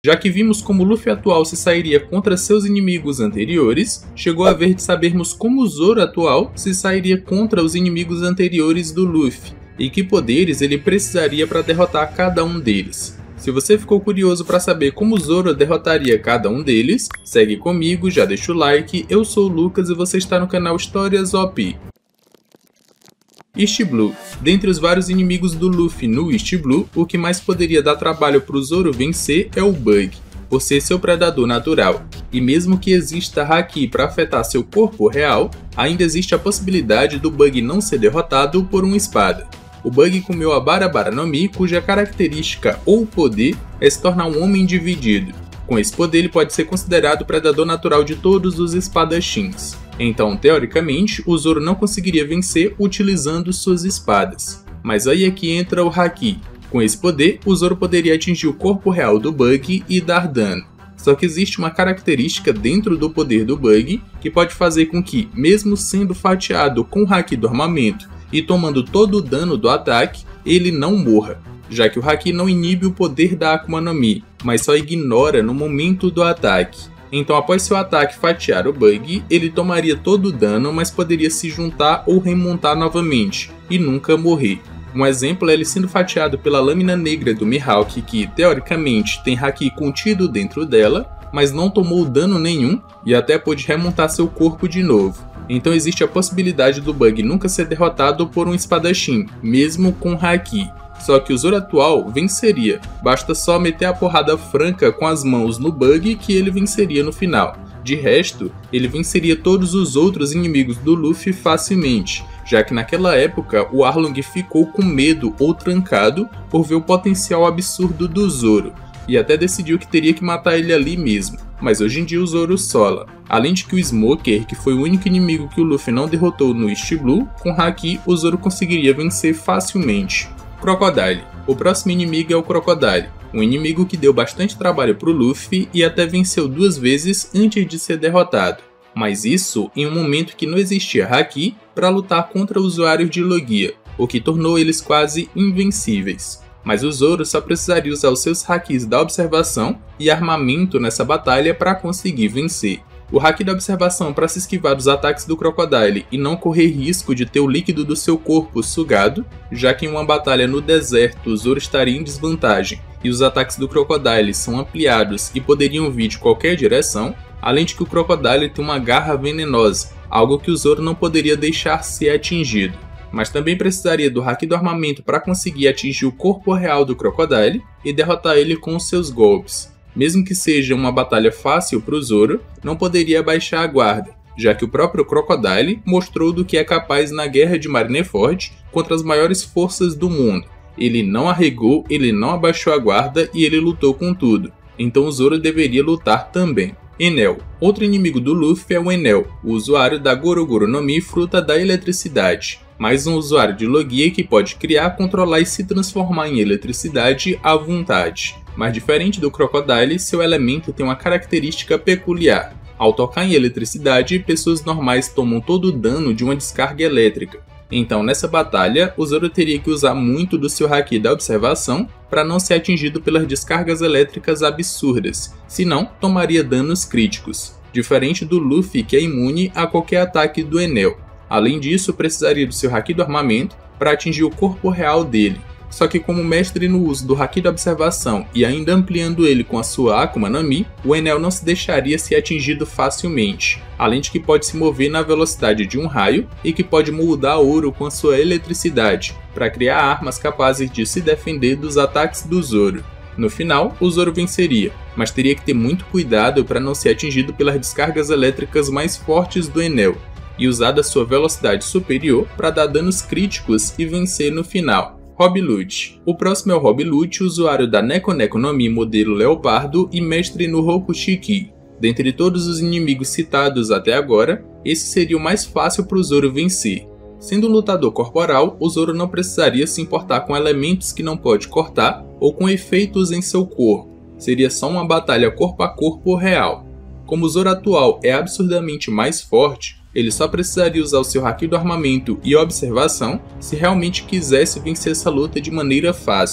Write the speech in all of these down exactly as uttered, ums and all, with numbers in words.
Já que vimos como o Luffy atual se sairia contra seus inimigos anteriores, chegou a vez de sabermos como o Zoro atual se sairia contra os inimigos anteriores do Luffy, e que poderes ele precisaria para derrotar cada um deles. Se você ficou curioso para saber como o Zoro derrotaria cada um deles, segue comigo, já deixa o like, eu sou o Lucas e você está no canal Histórias O P. East Blue. Dentre os vários inimigos do Luffy no East Blue, o que mais poderia dar trabalho para o Zoro vencer é o Bug, por ser seu predador natural. E mesmo que exista Haki para afetar seu corpo real, ainda existe a possibilidade do Bug não ser derrotado por uma espada. O Bug comeu a Bara Bara no Mi, cuja característica ou poder é se tornar um homem dividido. Com esse poder ele pode ser considerado o predador natural de todos os espadachins. Então, teoricamente, o Zoro não conseguiria vencer utilizando suas espadas. Mas aí é que entra o Haki. Com esse poder, o Zoro poderia atingir o corpo real do Bug e dar dano. Só que existe uma característica dentro do poder do Bug que pode fazer com que, mesmo sendo fatiado com o Haki do armamento e tomando todo o dano do ataque, ele não morra, já que o Haki não inibe o poder da Akuma no Mi, mas só ignora no momento do ataque. Então, após seu ataque fatiar o Bug, ele tomaria todo o dano, mas poderia se juntar ou remontar novamente, e nunca morrer. Um exemplo é ele sendo fatiado pela lâmina negra do Mihawk, que teoricamente tem Haki contido dentro dela, mas não tomou dano nenhum e até pôde remontar seu corpo de novo. Então existe a possibilidade do Bug nunca ser derrotado por um espadachim, mesmo com Haki. Só que o Zoro atual venceria, basta só meter a porrada franca com as mãos no Bug que ele venceria no final. De resto, ele venceria todos os outros inimigos do Luffy facilmente, já que naquela época o Arlong ficou com medo ou trancado por ver o potencial absurdo do Zoro, e até decidiu que teria que matar ele ali mesmo, mas hoje em dia o Zoro sola. Além de que o Smoker, que foi o único inimigo que o Luffy não derrotou no East Blue, com Haki o Zoro conseguiria vencer facilmente. Crocodile. O próximo inimigo é o Crocodile, um inimigo que deu bastante trabalho para o Luffy e até venceu duas vezes antes de ser derrotado. Mas isso em um momento que não existia Haki para lutar contra usuários de Logia, o que tornou eles quase invencíveis. Mas o Zoro só precisaria usar os seus Hakis da observação e armamento nessa batalha para conseguir vencer. O Haki da observação para se esquivar dos ataques do Crocodile e não correr risco de ter o líquido do seu corpo sugado, já que em uma batalha no deserto o Zoro estaria em desvantagem e os ataques do Crocodile são ampliados e poderiam vir de qualquer direção, além de que o Crocodile tem uma garra venenosa, algo que o Zoro não poderia deixar ser atingido. Mas também precisaria do Haki do armamento para conseguir atingir o corpo real do Crocodile e derrotar ele com os seus golpes. Mesmo que seja uma batalha fácil para o Zoro, não poderia baixar a guarda, já que o próprio Crocodile mostrou do que é capaz na Guerra de Marineford contra as maiores forças do mundo. Ele não arregou, ele não abaixou a guarda e ele lutou com tudo, então o Zoro deveria lutar também. Enel. Outro inimigo do Luffy é o Enel, o usuário da Gorogoro no Mi, fruta da eletricidade. Mais um usuário de Logia que pode criar, controlar e se transformar em eletricidade à vontade. Mas diferente do Crocodile, seu elemento tem uma característica peculiar. Ao tocar em eletricidade, pessoas normais tomam todo o dano de uma descarga elétrica. Então nessa batalha, o Zoro teria que usar muito do seu Haki da observação para não ser atingido pelas descargas elétricas absurdas, senão tomaria danos críticos, diferente do Luffy que é imune a qualquer ataque do Enel. Além disso, precisaria do seu Haki do armamento para atingir o corpo real dele. Só que como mestre no uso do Haki da observação e ainda ampliando ele com a sua Akuma no Mi, o Enel não se deixaria ser atingido facilmente, além de que pode se mover na velocidade de um raio e que pode moldar ouro com a sua eletricidade, para criar armas capazes de se defender dos ataques do Zoro. No final, o Zoro venceria, mas teria que ter muito cuidado para não ser atingido pelas descargas elétricas mais fortes do Enel, e usar da sua velocidade superior para dar danos críticos e vencer no final. Rob Lute. O próximo é o Rob Lute, usuário da Neko Neko no Mi modelo Leopardo e mestre no Rokushiki. Dentre todos os inimigos citados até agora, esse seria o mais fácil para o Zoro vencer. Sendo um lutador corporal, o Zoro não precisaria se importar com elementos que não pode cortar ou com efeitos em seu corpo. Seria só uma batalha corpo a corpo real. Como o Zoro atual é absurdamente mais forte, ele só precisaria usar o seu Haki do armamento e observação se realmente quisesse vencer essa luta de maneira fácil.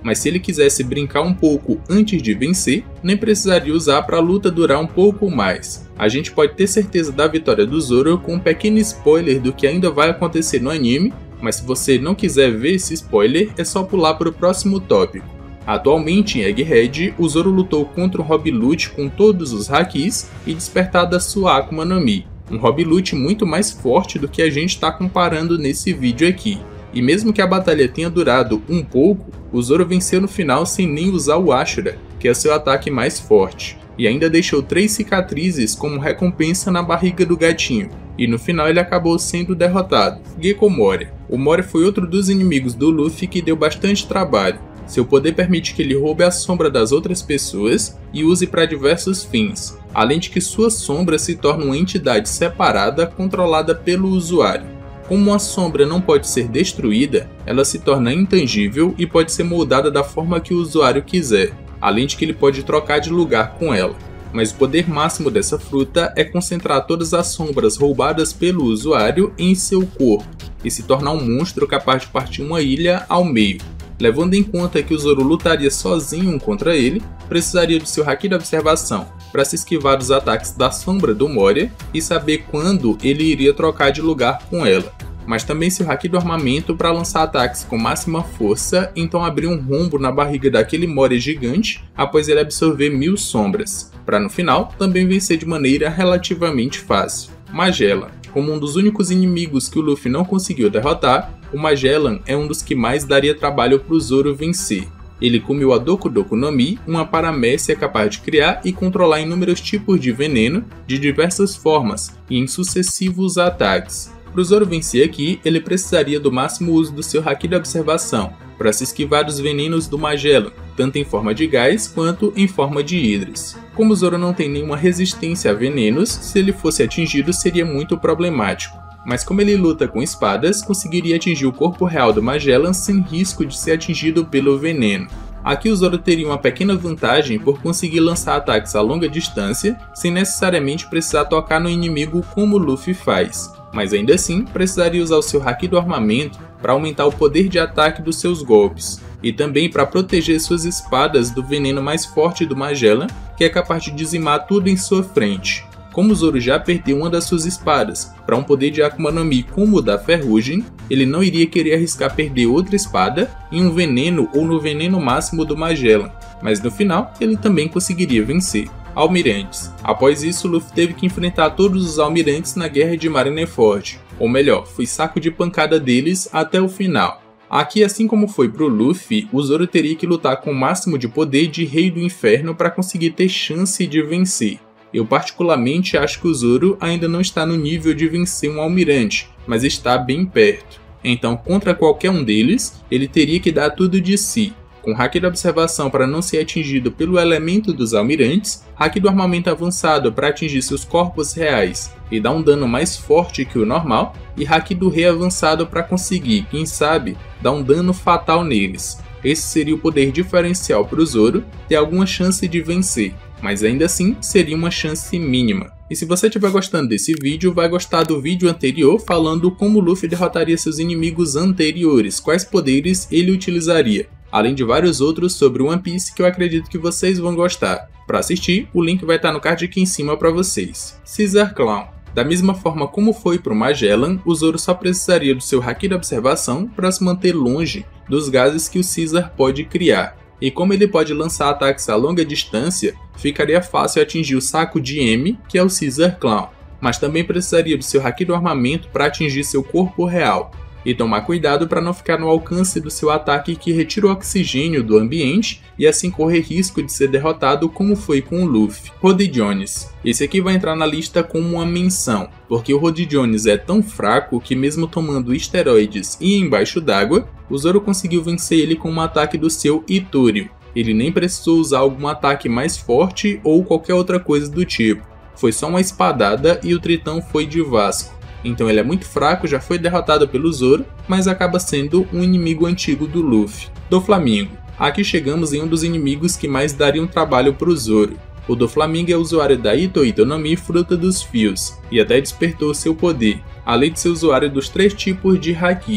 mas se ele quisesse brincar um pouco antes de vencer, nem precisaria usar para a luta durar um pouco mais. A gente pode ter certeza da vitória do Zoro com um pequeno spoiler do que ainda vai acontecer no anime, mas se você não quiser ver esse spoiler, é só pular para o próximo tópico. Atualmente em Egghead, o Zoro lutou contra um Rob Lute com todos os Hakis e despertado a sua Akuma no Mi, um Rob Lute muito mais forte do que a gente está comparando nesse vídeo aqui. E mesmo que a batalha tenha durado um pouco, o Zoro venceu no final sem nem usar o Ashura, que é seu ataque mais forte, e ainda deixou três cicatrizes como recompensa na barriga do gatinho, e no final ele acabou sendo derrotado. Gekko Moria. O Moria foi outro dos inimigos do Luffy que deu bastante trabalho. Seu poder permite que ele roube a sombra das outras pessoas e use para diversos fins, além de que sua sombra se torna uma entidade separada controlada pelo usuário. Como uma sombra não pode ser destruída, ela se torna intangível e pode ser moldada da forma que o usuário quiser, além de que ele pode trocar de lugar com ela. Mas o poder máximo dessa fruta é concentrar todas as sombras roubadas pelo usuário em seu corpo e se tornar um monstro capaz de partir uma ilha ao meio. Levando em conta que o Zoro lutaria sozinho contra ele, precisaria do seu Haki de observação para se esquivar dos ataques da sombra do Moria e saber quando ele iria trocar de lugar com ela, mas também seu Haki do armamento para lançar ataques com máxima força, então abrir um rombo na barriga daquele Moria gigante após ele absorver mil sombras, para no final também vencer de maneira relativamente fácil. Magellan. Como um dos únicos inimigos que o Luffy não conseguiu derrotar, o Magellan é um dos que mais daria trabalho para o Zoro vencer. Ele comeu a Doku Doku no Mi, uma paramécia capaz de criar e controlar inúmeros tipos de veneno de diversas formas e em sucessivos ataques. Para o Zoro vencer aqui, ele precisaria do máximo uso do seu Haki de observação, para se esquivar dos venenos do Magellan, tanto em forma de gás quanto em forma de hidris. Como o Zoro não tem nenhuma resistência a venenos, se ele fosse atingido seria muito problemático, mas como ele luta com espadas, conseguiria atingir o corpo real do Magellan sem risco de ser atingido pelo veneno. Aqui o Zoro teria uma pequena vantagem por conseguir lançar ataques a longa distância, sem necessariamente precisar tocar no inimigo como o Luffy faz, mas ainda assim precisaria usar o seu Haki do armamento para aumentar o poder de ataque dos seus golpes, e também para proteger suas espadas do veneno mais forte do Magellan, que é capaz de dizimar tudo em sua frente. Como o Zoro já perdeu uma das suas espadas para um poder de Akuma no Mi como o da Ferrugem, ele não iria querer arriscar perder outra espada em um veneno ou no veneno máximo do Magellan, mas no final ele também conseguiria vencer. Almirantes. Após isso, Luffy teve que enfrentar todos os almirantes na guerra de Marineford, ou melhor, foi saco de pancada deles até o final. Aqui, assim como foi pro Luffy, o Zoro teria que lutar com o máximo de poder de Rei do Inferno para conseguir ter chance de vencer. Eu particularmente acho que o Zoro ainda não está no nível de vencer um almirante, mas está bem perto. Então, contra qualquer um deles, ele teria que dar tudo de si. Com Haki de observação para não ser atingido pelo elemento dos almirantes, Haki do armamento avançado para atingir seus corpos reais e dar um dano mais forte que o normal, e Haki do Rei avançado para conseguir, quem sabe, dar um dano fatal neles. Esse seria o poder diferencial para o Zoro ter alguma chance de vencer, mas ainda assim seria uma chance mínima. E se você estiver gostando desse vídeo, vai gostar do vídeo anterior falando como Luffy derrotaria seus inimigos anteriores, quais poderes ele utilizaria, além de vários outros sobre One Piece que eu acredito que vocês vão gostar. Para assistir, o link vai estar no card aqui em cima para vocês. Caesar Clown. Da mesma forma como foi para o Magellan, o Zoro só precisaria do seu Haki de observação para se manter longe dos gases que o Caesar pode criar. E como ele pode lançar ataques a longa distância, ficaria fácil atingir o saco de M, que é o Caesar Clown, mas também precisaria do seu Haki do armamento para atingir seu corpo real, e tomar cuidado para não ficar no alcance do seu ataque que retira o oxigênio do ambiente e assim correr risco de ser derrotado como foi com o Luffy. Rody Jones. Esse aqui vai entrar na lista como uma menção, porque o Rody Jones é tão fraco que mesmo tomando esteroides e embaixo d'água, o Zoro conseguiu vencer ele com um ataque do seu Itorio. Ele nem precisou usar algum ataque mais forte ou qualquer outra coisa do tipo. Foi só uma espadada e o Tritão foi de Vasco. Então ele é muito fraco, já foi derrotado pelo Zoro, mas acaba sendo um inimigo antigo do Luffy. Doflamingo. Aqui chegamos em um dos inimigos que mais dariam trabalho para o Zoro. O Doflamingo é usuário da Ito Ito no Mi Fruta dos Fios, e até despertou seu poder, além de ser usuário dos três tipos de Haki.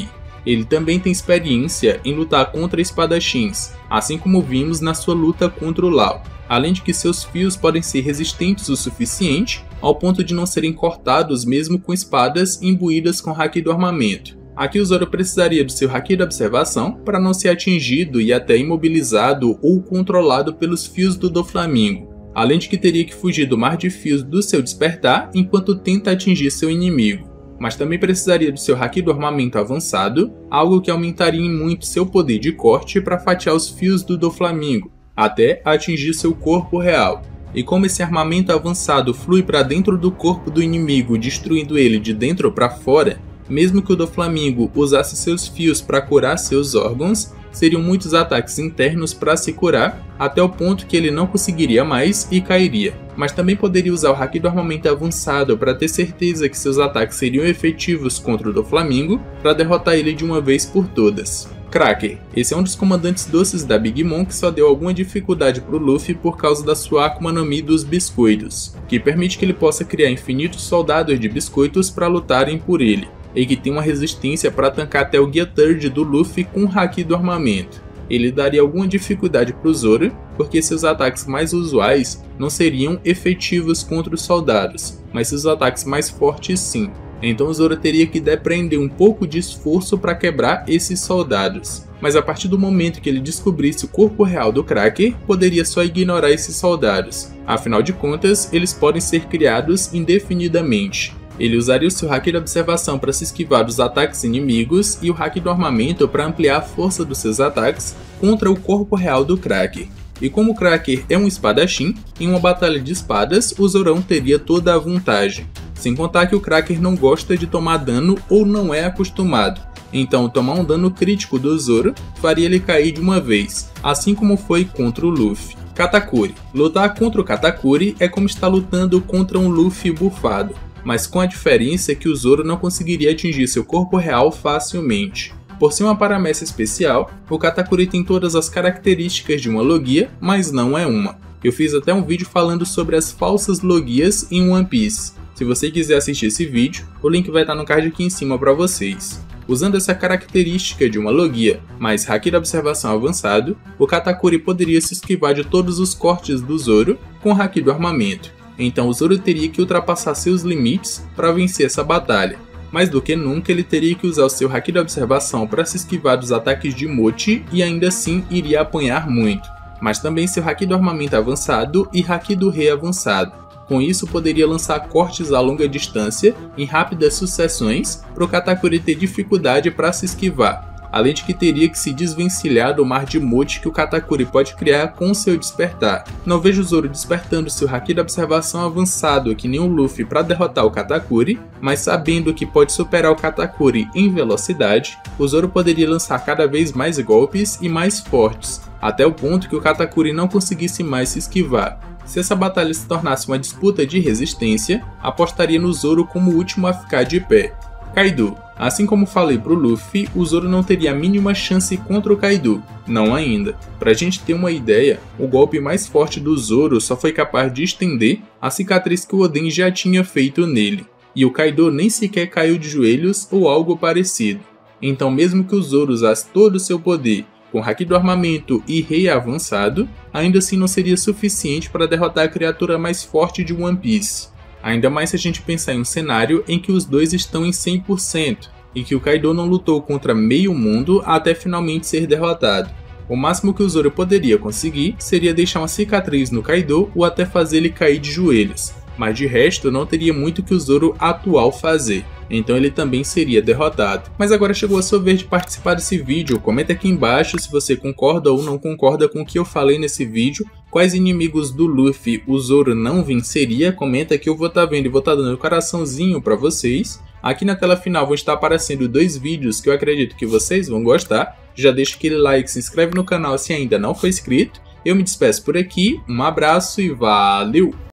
Ele também tem experiência em lutar contra espadachins, assim como vimos na sua luta contra o Law, além de que seus fios podem ser resistentes o suficiente ao ponto de não serem cortados mesmo com espadas imbuídas com haki do armamento. Aqui o Zoro precisaria do seu haki da observação para não ser atingido e até imobilizado ou controlado pelos fios do Doflamingo, além de que teria que fugir do mar de fios do seu despertar enquanto tenta atingir seu inimigo. Mas também precisaria do seu haki do armamento avançado, algo que aumentaria em muito seu poder de corte para fatiar os fios do Doflamingo, até atingir seu corpo real. E como esse armamento avançado flui para dentro do corpo do inimigo, destruindo ele de dentro para fora, mesmo que o Doflamingo usasse seus fios para curar seus órgãos, seriam muitos ataques internos para se curar, até o ponto que ele não conseguiria mais e cairia. Mas também poderia usar o haki do armamento avançado para ter certeza que seus ataques seriam efetivos contra o Doflamingo, para derrotar ele de uma vez por todas. Cracker. Esse é um dos comandantes doces da Big Mom que só deu alguma dificuldade para o Luffy por causa da sua Akuma no Mi dos biscoitos, que permite que ele possa criar infinitos soldados de biscoitos para lutarem por ele, e que tem uma resistência para tancar até o Gear Third do Luffy com o haki do armamento. Ele daria alguma dificuldade para o Zoro, porque seus ataques mais usuais não seriam efetivos contra os soldados, mas seus ataques mais fortes sim. Então o Zoro teria que depender um pouco de esforço para quebrar esses soldados. Mas a partir do momento que ele descobrisse o corpo real do Cracker, poderia só ignorar esses soldados. Afinal de contas, eles podem ser criados indefinidamente. Ele usaria o seu haki da observação para se esquivar dos ataques inimigos e o haki do armamento para ampliar a força dos seus ataques contra o corpo real do Cracker. E como o Cracker é um espadachim, em uma batalha de espadas o Zorão teria toda a vantagem. Sem contar que o Cracker não gosta de tomar dano ou não é acostumado. Então tomar um dano crítico do Zoro faria ele cair de uma vez, assim como foi contra o Luffy. Katakuri. Lutar contra o Katakuri é como estar lutando contra um Luffy bufado, mas com a diferença que o Zoro não conseguiria atingir seu corpo real facilmente. Por ser uma paramécia especial, o Katakuri tem todas as características de uma Logia, mas não é uma. Eu fiz até um vídeo falando sobre as falsas Logias em One Piece. Se você quiser assistir esse vídeo, o link vai estar no card aqui em cima para vocês. Usando essa característica de uma Logia, mais haki da observação avançado, o Katakuri poderia se esquivar de todos os cortes do Zoro com o haki do armamento. Então o Zoro teria que ultrapassar seus limites para vencer essa batalha. Mais do que nunca ele teria que usar o seu haki da observação para se esquivar dos ataques de Mochi e ainda assim iria apanhar muito. Mas também seu haki do armamento avançado e haki do rei avançado. Com isso poderia lançar cortes a longa distância em rápidas sucessões para o Katakuri ter dificuldade para se esquivar, além de que teria que se desvencilhar do mar de Mochi que o Katakuri pode criar com seu despertar. Não vejo o Zoro despertando seu haki da observação avançado que nem o Luffy para derrotar o Katakuri, mas sabendo que pode superar o Katakuri em velocidade, o Zoro poderia lançar cada vez mais golpes e mais fortes, até o ponto que o Katakuri não conseguisse mais se esquivar. Se essa batalha se tornasse uma disputa de resistência, apostaria no Zoro como o último a ficar de pé. Kaido. Assim como falei pro Luffy, o Zoro não teria a mínima chance contra o Kaido. Não ainda. Pra gente ter uma ideia, o golpe mais forte do Zoro só foi capaz de estender a cicatriz que o Oden já tinha feito nele. E o Kaido nem sequer caiu de joelhos ou algo parecido. Então mesmo que o Zoro usasse todo o seu poder com haki do armamento e rei avançado, ainda assim não seria suficiente para derrotar a criatura mais forte de One Piece. Ainda mais se a gente pensar em um cenário em que os dois estão em cem por cento, e que o Kaido não lutou contra meio mundo até finalmente ser derrotado. O máximo que o Zoro poderia conseguir seria deixar uma cicatriz no Kaido ou até fazer ele cair de joelhos, mas de resto não teria muito que o Zoro atual fazer. Então ele também seria derrotado. Mas agora chegou a sua vez de participar desse vídeo. Comenta aqui embaixo se você concorda ou não concorda com o que eu falei nesse vídeo. Quais inimigos do Luffy o Zoro não venceria? Comenta que eu vou estar vendo e vou estar dando um coraçãozinho para vocês. Aqui na tela final vão estar aparecendo dois vídeos que eu acredito que vocês vão gostar. Já deixa aquele like, se inscreve no canal se ainda não for inscrito. Eu me despeço por aqui, um abraço e valeu!